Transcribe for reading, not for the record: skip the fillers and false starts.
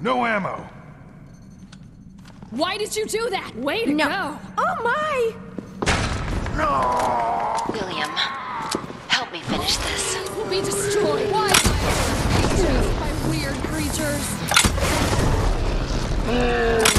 No ammo. Why did you do that? Way to go! Oh my! No! William, help me finish this. These will be destroyed. Why? Just by weird creatures.